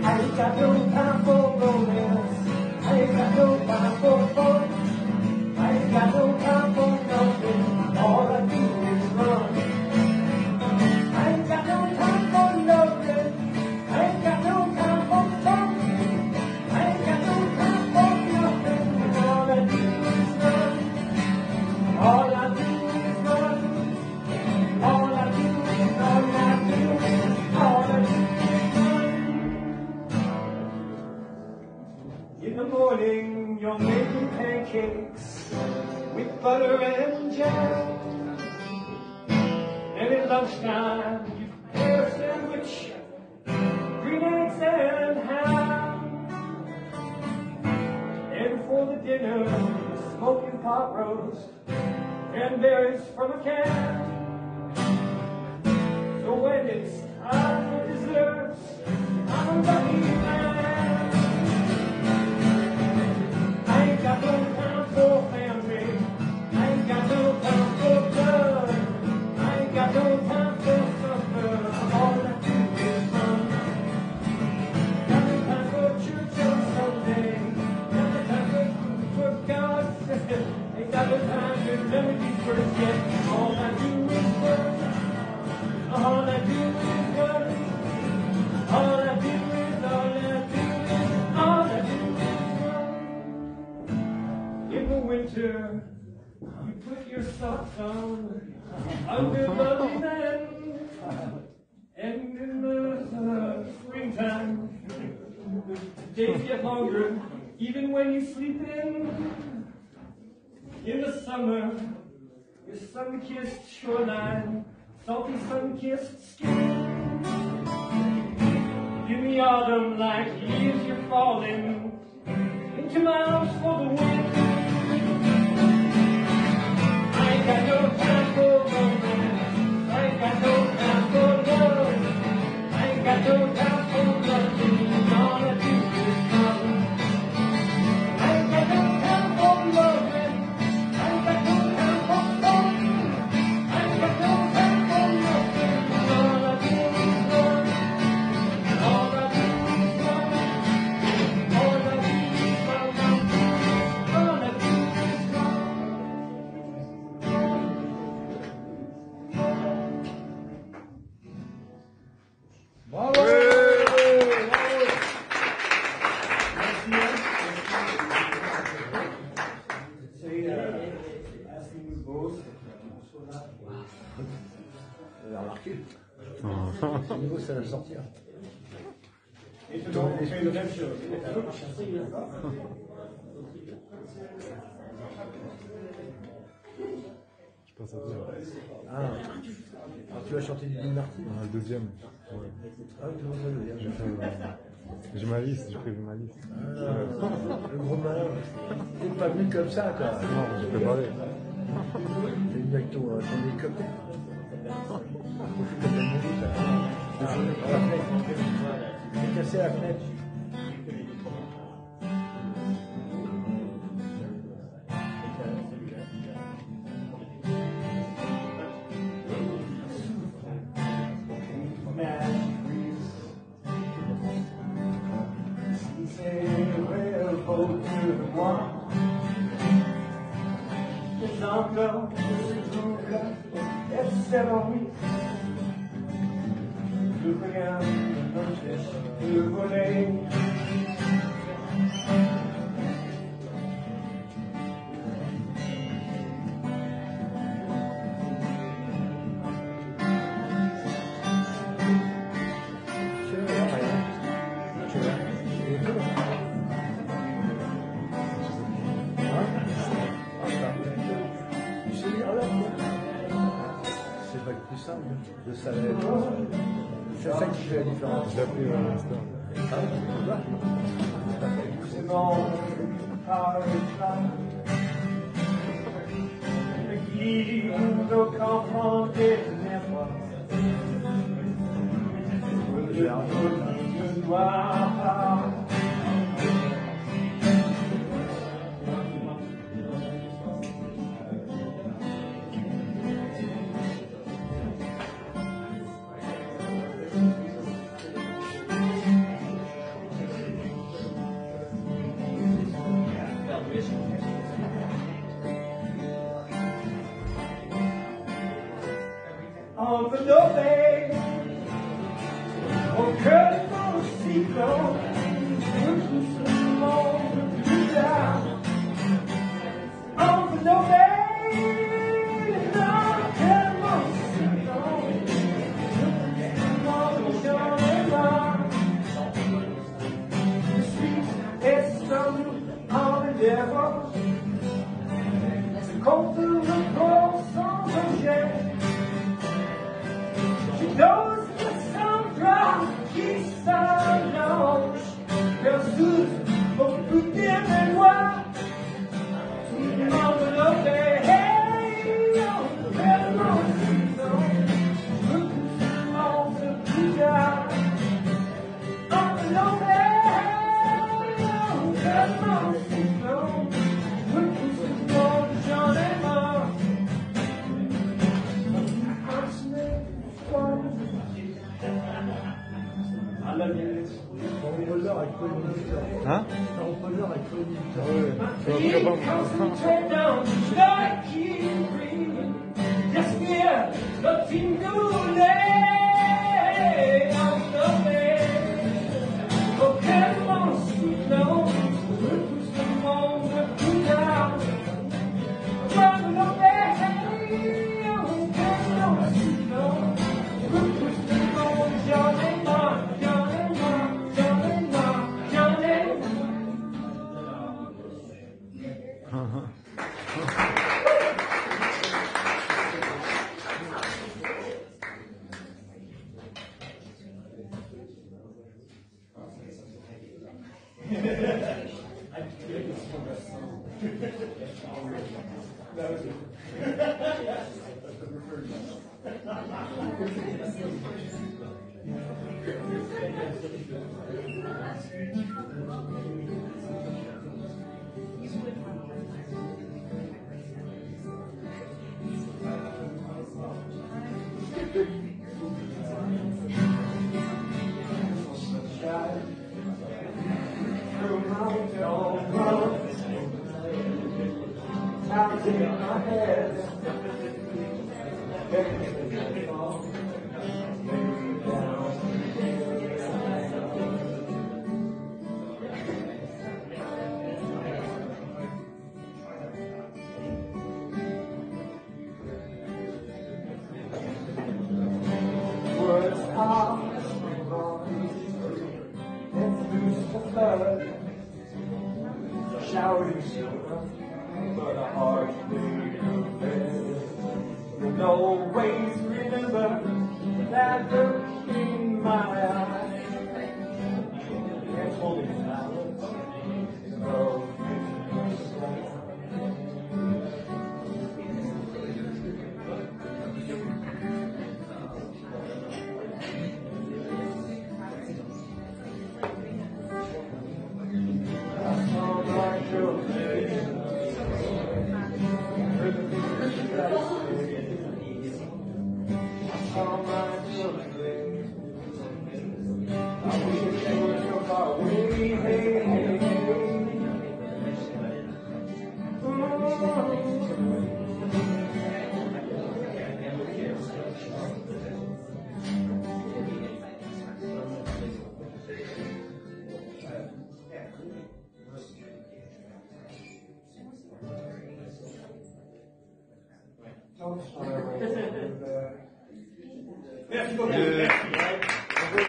ain't got no time for romance. I ain't got no time for fun. I ain't got no time for nothing. All I do is run. I ain't got no time for nothing. I ain't got no time for fun. I ain't got no time for nothing. All I do is run. All I do is run. All I do is, all I do is, all I do is run. In the morning, you're making pancakes with butter and jam. And at lunchtime, you prepare a sandwich, green eggs and ham. And for the dinner, smoking pot roast, cranberries from a can. So when it's time for desserts, I'm a lucky man. I ain't got no time for family. I ain't got no time for blood. I ain't got no time for supper. All I do is run. Got no time for church on Sunday. Got no time for food for God. Ain't got no time to remedy first yet. All I do is run. All I do is run. All I do is, all I do is, all I do is run. In the winter, you put your socks on under lovely men. And in the springtime, the days get longer, even when you sleep in. In the summer, your sun-kissed shoreline, salty sun-kissed skin. In the autumn, like leaves, you're falling into my arms for the wind. I ain't got no time for romance. I ain't got no time for love. I ain't got no time for nothing. All I do is run. I ain't got no time for loving. I ain't got no time for fun. I ain't got no time for nothing. All I do is run. All I do is run. All I do is run. All I do is run. Bravo! Vous avez remarqué? Ce niveau, ça va sortir. Et toujours, on fait une même chose. Je passe à toi. Ah, alors tu vas chanter du Dean Martin? Le deuxième. Ouais. Ah, tu vas le deuxième. J'ai ma liste, j'ai prévu ma liste. Ah, le gros malin. T'es pas venu comme ça, quoi. Non, j'ai préparé. T'es venu avec ton hélicoptère. J'ai cassé la fenêtre. Je regarde le voler. C'est pas le plus simple de savoir. C'est ça qui fait la différence. J'ai appris à l'instant. C'est bon, par le plat. Le guide au campement des ténèbres. Le noir. enveloppé au cœur de mon cyclone. Je pousse le monde plus tard. Enveloppé dans le cœur de mon cyclone. Je pousse le monde dans les mains. Je suis estompe en endeavor. Contre le corps sans objet. Je dose le sang qui s'allonge versus au plus bien des lois. M'envelopper, hey, on fait mon saison. Je pousse le monde plus tard. Enveloppé, on fait mon saison. Je pousse le monde, j'en ai marre. I love you. Hein? Keep concentrate down, I keep breathing. Just here, nothing to lay on the bed. Okay, mon cyclone, pousse le monde tout down. Run away, okay, mon cyclone, pousse le monde, j'en ai marre, j'en ai marre, j'en ai marre, j'en ai marre. Shouting silver, but a heart beating red. No ways remember that look in my eyes. Can't hold it silence, no Merci beaucoup.